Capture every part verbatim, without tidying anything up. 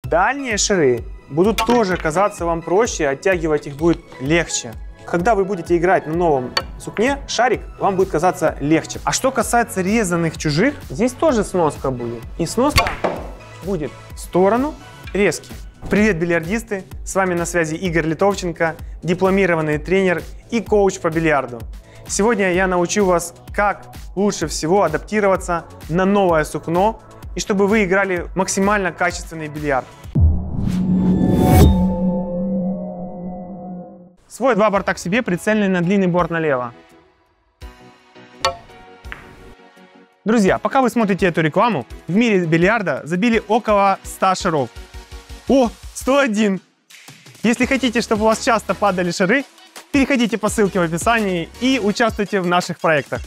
Дальние шары будут тоже казаться вам проще, оттягивать их будет легче. Когда вы будете играть на новом сукне, шарик вам будет казаться легче. А что касается резаных чужих, здесь тоже сноска будет. И сноска будет в сторону резки. Привет, бильярдисты! С вами на связи Игорь Литовченко, дипломированный тренер и коуч по бильярду. Сегодня я научу вас, как лучше всего адаптироваться на новое сукно, и чтобы вы играли максимально качественный бильярд. Свой два борта к себе, прицельный на длинный борт налево. Друзья, пока вы смотрите эту рекламу, в мире бильярда забили около ста шаров. О, сто один! Если хотите, чтобы у вас часто падали шары, переходите по ссылке в описании и участвуйте в наших проектах.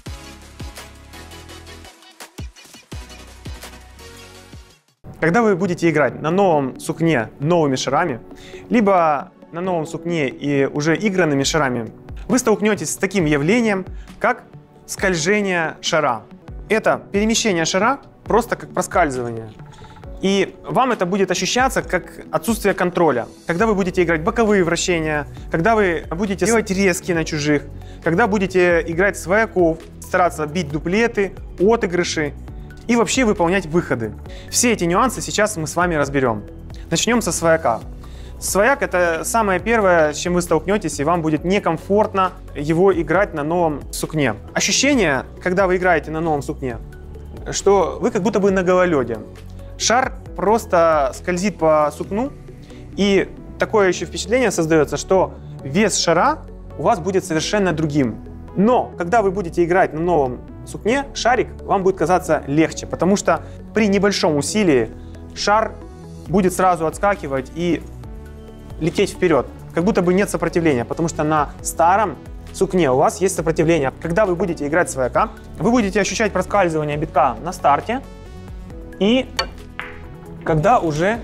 Когда вы будете играть на новом сукне новыми шарами, либо на новом сукне и уже игранными шарами, вы столкнетесь с таким явлением, как скольжение шара. Это перемещение шара просто как проскальзывание. И вам это будет ощущаться как отсутствие контроля. Когда вы будете играть боковые вращения, когда вы будете делать резки на чужих, когда будете играть свояков, стараться бить дуплеты, отыгрыши и вообще выполнять выходы. Все эти нюансы сейчас мы с вами разберем. Начнем со свояка. Свояк — это самое первое, с чем вы столкнетесь, и вам будет некомфортно его играть на новом сукне. Ощущение, когда вы играете на новом сукне, что вы как будто бы на гололеде. Шар просто скользит по сукну, и такое еще впечатление создается, что вес шара у вас будет совершенно другим. Но когда вы будете играть на новом сукне, шарик вам будет казаться легче, потому что при небольшом усилии шар будет сразу отскакивать и лететь вперед, как будто бы нет сопротивления, потому что на старом сукне у вас есть сопротивление. Когда вы будете играть свояка, вы будете ощущать проскальзывание битка на старте, и когда уже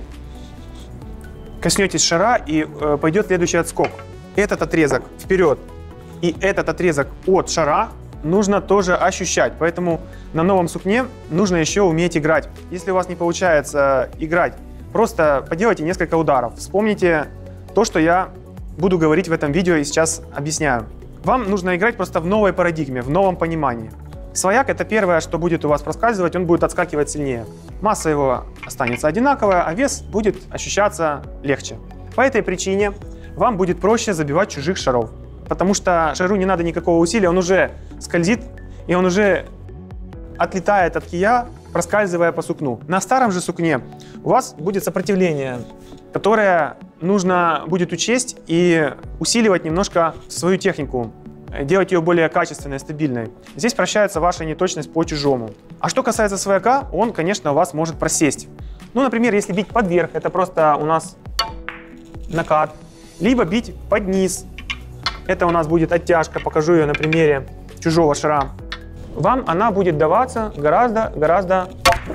коснетесь шара и э, пойдет следующий отскок. Этот отрезок вперед и этот отрезок от шара нужно тоже ощущать. Поэтому на новом сукне нужно еще уметь играть. Если у вас не получается играть, просто поделайте несколько ударов. Вспомните то, что я буду говорить в этом видео и сейчас объясняю. Вам нужно играть просто в новой парадигме, в новом понимании. Свояк — это первое, что будет у вас проскальзывать, он будет отскакивать сильнее. Масса его останется одинаковая, а вес будет ощущаться легче. По этой причине вам будет проще забивать чужих шаров, потому что шару не надо никакого усилия, он уже скользит, и он уже отлетает от кия, проскальзывая по сукну. На старом же сукне у вас будет сопротивление, которое нужно будет учесть и усиливать немножко свою технику, делать ее более качественной, стабильной. Здесь прощается ваша неточность по чужому. А что касается свояка, он, конечно, у вас может просесть. Ну, например, если бить под верх, это просто у нас накат. Либо бить под низ. Это у нас будет оттяжка, покажу ее на примере чужого шара. Вам она будет даваться гораздо-гораздо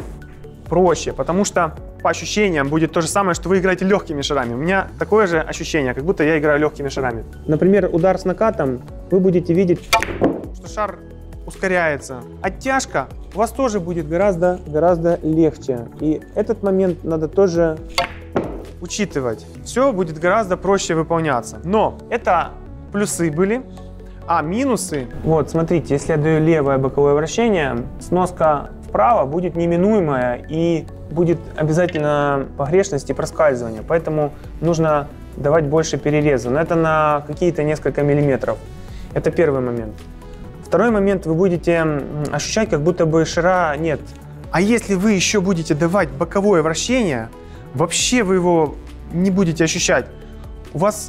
проще, потому что по ощущениям будет то же самое, что вы играете легкими шарами. У меня такое же ощущение, как будто я играю легкими шарами. Например, удар с накатом, вы будете видеть, что шар ускоряется. Оттяжка у вас тоже будет гораздо-гораздо легче. И этот момент надо тоже учитывать. Все будет гораздо проще выполняться. Но это плюсы были. А минусы, вот смотрите, если я даю левое боковое вращение, сноска вправо будет неминуемая и будет обязательно погрешность и проскальзывание. Поэтому нужно давать больше перереза. Но это на какие-то несколько миллиметров. Это первый момент. Второй момент, вы будете ощущать, как будто бы шара нет. А если вы еще будете давать боковое вращение, вообще вы его не будете ощущать. У вас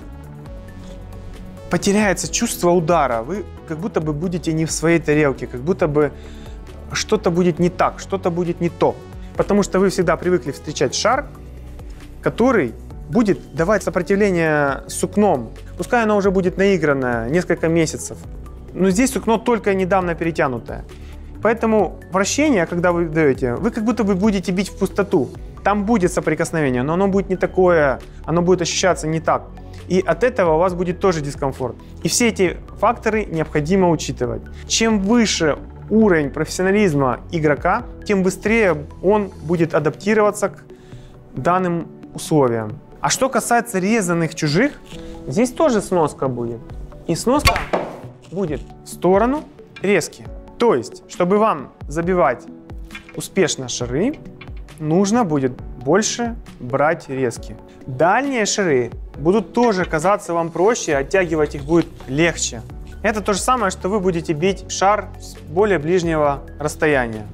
потеряется чувство удара, вы как будто бы будете не в своей тарелке, как будто бы что-то будет не так, что-то будет не то. Потому что вы всегда привыкли встречать шар, который будет давать сопротивление сукном. Пускай оно уже будет наигранное несколько месяцев, но здесь сукно только недавно перетянутое. Поэтому вращение, когда вы даете, вы как будто бы будете бить в пустоту. Там будет соприкосновение, но оно будет не такое, оно будет ощущаться не так. И от этого у вас будет тоже дискомфорт. И все эти факторы необходимо учитывать. Чем выше уровень профессионализма игрока, тем быстрее он будет адаптироваться к данным условиям. А что касается резаных чужих, здесь тоже сноска будет. И сноска будет в сторону резки. То есть, чтобы вам забивать успешно шары, нужно будет больше брать резки. Дальние шары будут тоже казаться вам проще, оттягивать их будет легче. Это то же самое, что вы будете бить шар с более ближнего расстояния.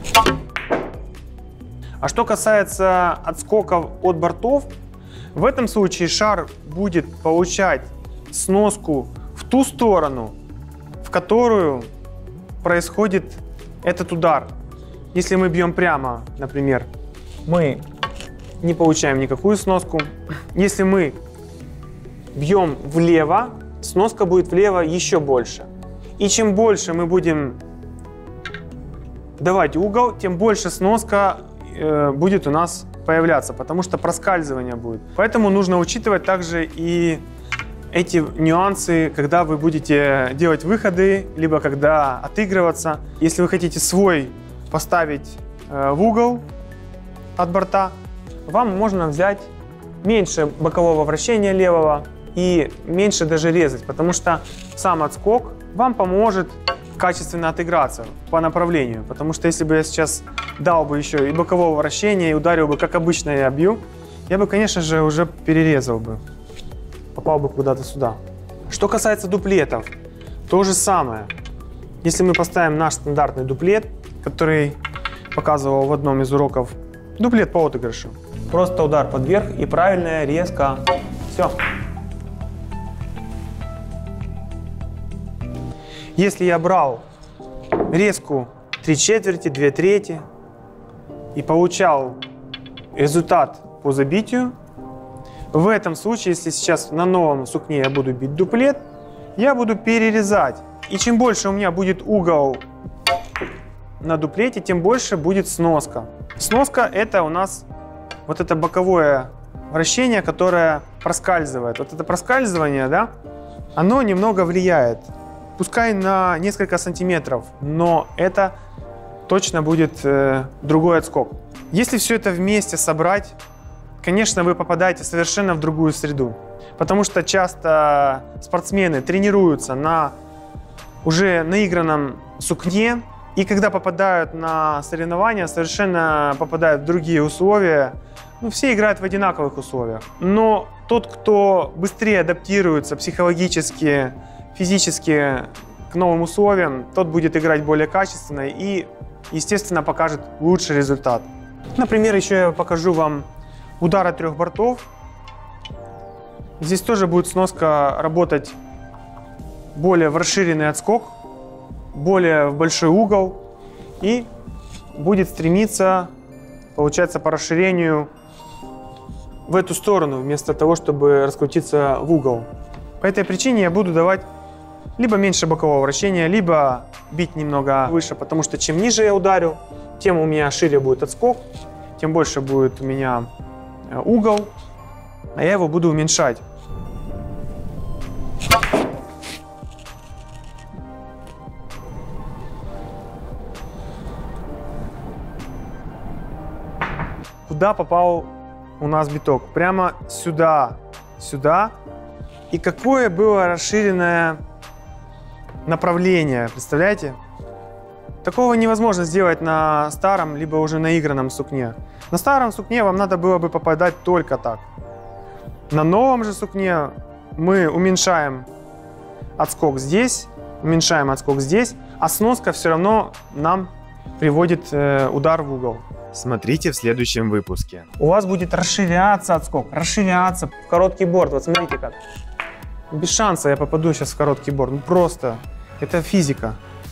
А что касается отскоков от бортов, в этом случае шар будет получать сноску в ту сторону, в которую происходит этот удар. Если мы бьем прямо, например, мы не получаем никакую сноску. Если мы бьем влево, сноска будет влево еще больше. И чем больше мы будем давать угол, тем больше сноска э, будет у нас появляться, потому что проскальзывание будет. Поэтому нужно учитывать также и эти нюансы, когда вы будете делать выходы, либо когда отыгрываться. Если вы хотите свой поставить э, в угол от борта, вам можно взять меньше бокового вращения левого и меньше даже резать, потому что сам отскок вам поможет качественно отыграться по направлению. Потому что если бы я сейчас дал бы еще и бокового вращения и ударил бы, как обычно я бью, я бы, конечно же, уже перерезал бы, попал бы куда-то сюда. Что касается дуплетов, то же самое. Если мы поставим наш стандартный дуплет, который показывал в одном из уроков, дуплет по отыгрышу. Просто удар под верх и правильная резка. Все. Если я брал резку три четверти, две трети и получал результат по забитию, в этом случае, если сейчас на новом сукне я буду бить дуплет, я буду перерезать. И чем больше у меня будет угол на дуплете, тем больше будет сноска. Сноска — это у нас вот это боковое вращение, которое проскальзывает. Вот это проскальзывание, да, оно немного влияет. Пускай на несколько сантиметров, но это точно будет э, другой отскок. Если все это вместе собрать, конечно, вы попадаете совершенно в другую среду. Потому что часто спортсмены тренируются на уже наигранном сукне, и когда попадают на соревнования, совершенно попадают в другие условия. Ну, все играют в одинаковых условиях. Но тот, кто быстрее адаптируется психологически, физически к новым условиям, тот будет играть более качественно и, естественно, покажет лучший результат. Например, еще я покажу вам удар от трех бортов. Здесь тоже будет сноска работать более в расширенный отскок, более в большой угол и будет стремиться, получается, по расширению в эту сторону, вместо того, чтобы раскрутиться в угол. По этой причине я буду давать либо меньше бокового вращения, либо бить немного выше, потому что чем ниже я ударю, тем у меня шире будет отскок, тем больше будет у меня угол, а я его буду уменьшать. Куда попал у нас биток? Прямо сюда, сюда. И какое было расширенное направление, представляете? Такого невозможно сделать на старом, либо уже наигранном сукне. На старом сукне вам надо было бы попадать только так. На новом же сукне мы уменьшаем отскок здесь, уменьшаем отскок здесь, а сноска все равно нам приводит э, удар в угол. Смотрите в следующем выпуске. У вас будет расширяться отскок, расширяться в короткий борт. Вот смотрите как. Без шанса я попаду сейчас в короткий борт. Ну просто, это физика.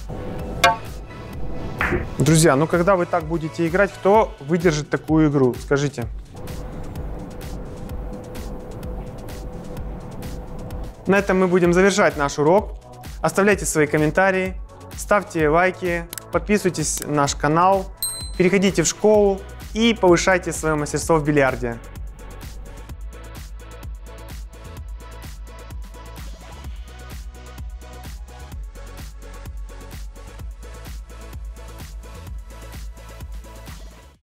Друзья, ну когда вы так будете играть, кто выдержит такую игру? Скажите. На этом мы будем завершать наш урок. Оставляйте свои комментарии, ставьте лайки, подписывайтесь на наш канал, переходите в школу и повышайте свое мастерство в бильярде.